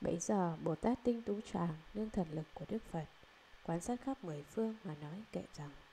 Bấy giờ Bồ Tát Tinh Tú Tràng nương thần lực của Đức Phật, quan sát khắp mười phương mà nói kệ rằng: